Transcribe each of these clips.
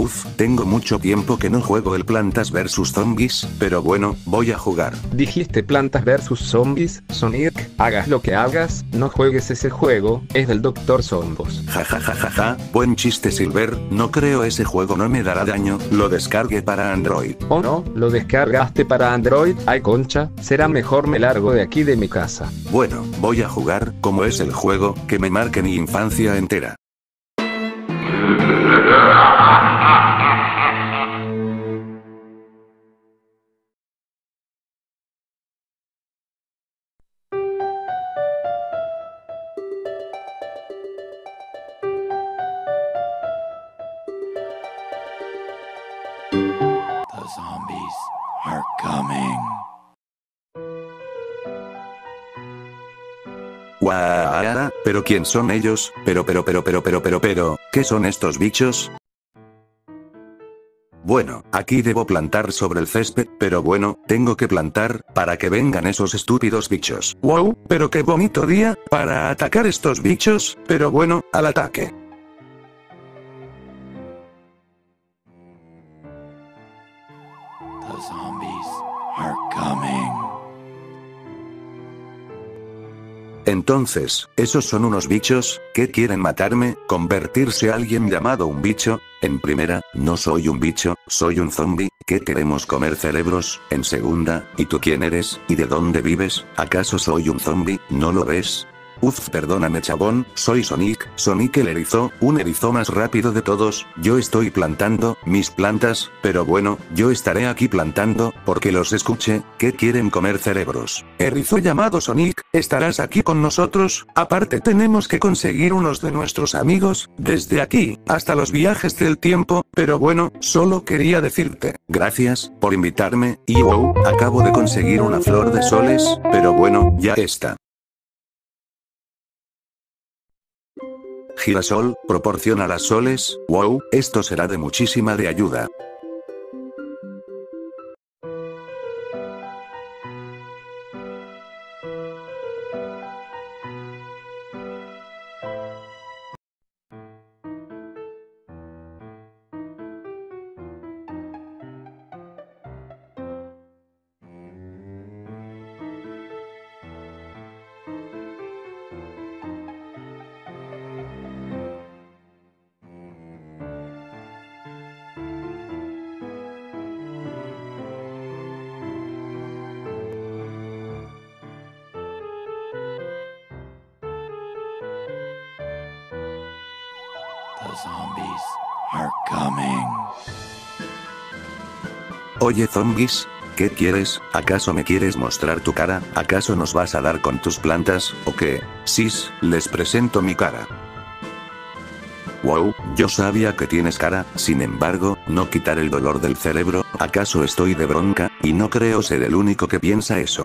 Uf, tengo mucho tiempo que no juego el Plantas vs Zombies, pero bueno, voy a jugar. Dijiste Plantas vs Zombies, Sonic, hagas lo que hagas, no juegues ese juego, es del Dr. Zombos. Jajajajaja, buen chiste Silver, no creo ese juego no me dará daño, lo descargué para Android. ¿O no? ¿Lo descargaste para Android? Ay concha, será mejor me largo de aquí de mi casa. Bueno, voy a jugar, como es el juego, que me marque mi infancia entera. The zombies are coming. Guau, pero ¿quién son ellos? Pero, ¿qué son estos bichos? Bueno, aquí debo plantar sobre el césped, pero bueno, tengo que plantar, para que vengan esos estúpidos bichos. Wow, pero qué bonito día, para atacar estos bichos, pero bueno, al ataque. The zombies are coming. Entonces, ¿esos son unos bichos, que quieren matarme, convertirse a alguien llamado un bicho? En primera, no soy un bicho, soy un zombie, que queremos comer cerebros. En segunda, ¿y tú quién eres, y de dónde vives? ¿Acaso soy un zombie, no lo ves? Uf, perdóname chabón, soy Sonic, Sonic el erizo, un erizo más rápido de todos, yo estoy plantando, mis plantas, pero bueno, yo estaré aquí plantando, porque los escuché, que quieren comer cerebros. Erizo llamado Sonic, ¿estarás aquí con nosotros? Aparte tenemos que conseguir unos de nuestros amigos, desde aquí, hasta los viajes del tiempo, pero bueno, solo quería decirte, gracias, por invitarme, y wow, acabo de conseguir una flor de soles, pero bueno, ya está. Girasol, proporciona las soles, wow, esto será de muchísima de ayuda. The zombies are coming. Oye zombies, ¿qué quieres? ¿Acaso me quieres mostrar tu cara? ¿Acaso nos vas a dar con tus plantas, o qué? Sis, les presento mi cara. Wow, yo sabía que tienes cara, sin embargo, no quitar el dolor del cerebro, ¿acaso estoy de bronca? Y no creo ser el único que piensa eso.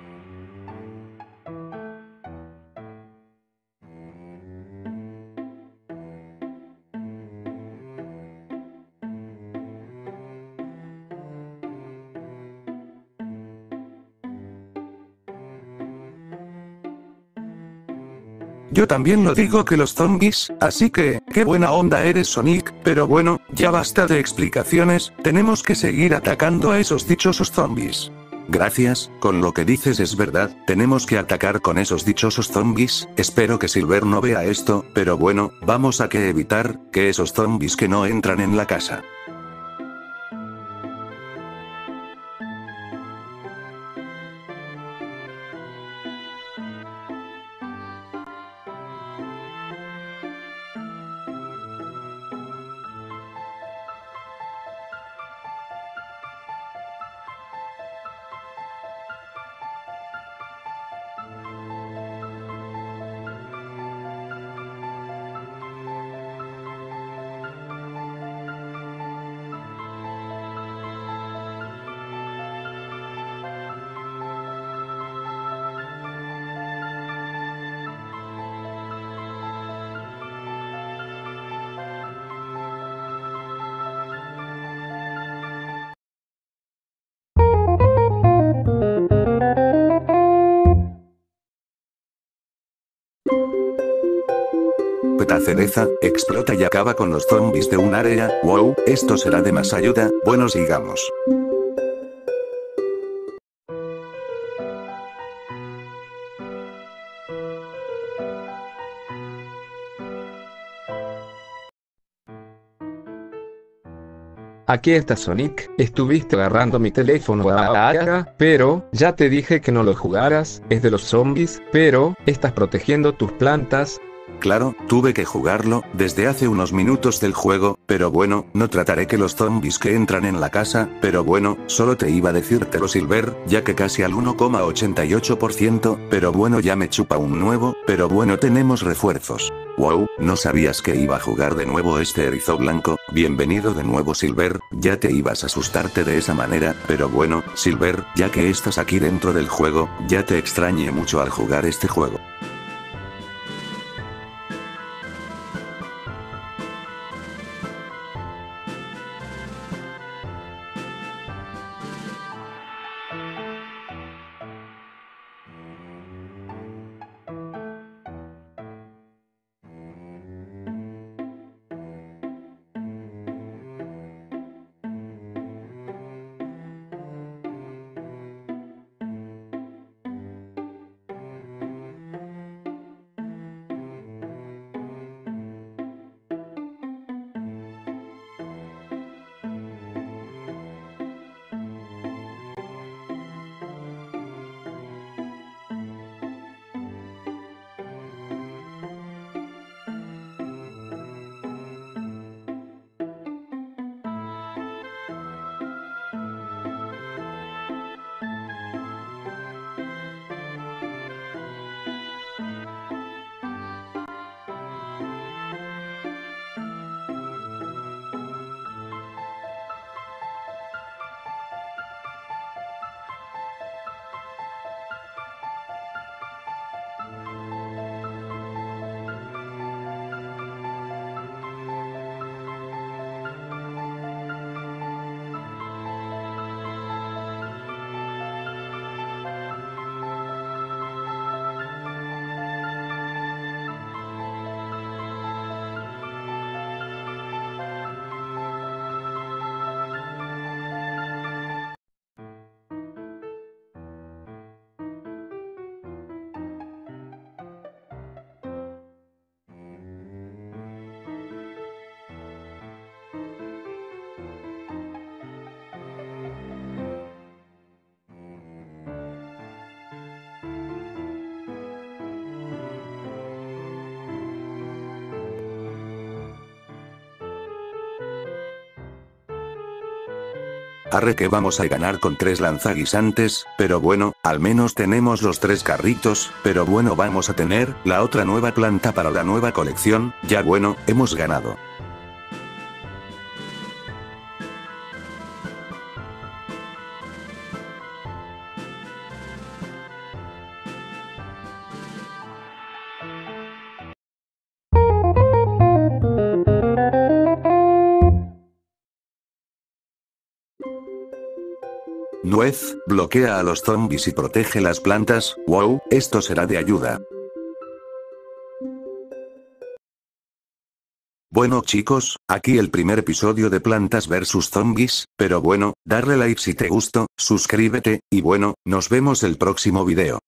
Yo también lo digo que los zombies, así que, qué buena onda eres Sonic, pero bueno, ya basta de explicaciones, tenemos que seguir atacando a esos dichosos zombies. Gracias, con lo que dices es verdad, tenemos que atacar con esos dichosos zombies, espero que Silver no vea esto, pero bueno, vamos a que evitar, que esos zombies que no entran en la casa. La cereza explota y acaba con los zombies de un área. Wow, esto será de más ayuda. Bueno, sigamos. Aquí está Sonic, estuviste agarrando mi teléfono, pero ya te dije que no lo jugaras, es de los zombies, pero estás protegiendo tus plantas. Claro, tuve que jugarlo, desde hace unos minutos del juego, pero bueno, no trataré que los zombies que entran en la casa, pero bueno, solo te iba a decírtelo Silver, ya que casi al 1,88%, pero bueno ya me chupa un nuevo, pero bueno tenemos refuerzos. Wow, ¿no sabías que iba a jugar de nuevo este erizo blanco? Bienvenido de nuevo Silver, ya te ibas a asustarte de esa manera, pero bueno, Silver, ya que estás aquí dentro del juego, ya te extrañé mucho al jugar este juego. Arre que vamos a ganar con 3 lanzaguisantes, pero bueno, al menos tenemos los 3 carritos, pero bueno vamos a tener la otra nueva planta para la nueva colección, ya bueno, hemos ganado. Nuez, bloquea a los zombies y protege las plantas. Wow, esto será de ayuda. Bueno chicos, aquí el primer episodio de Plantas vs Zombies, pero bueno, darle like si te gustó, suscríbete, y bueno, nos vemos el próximo video.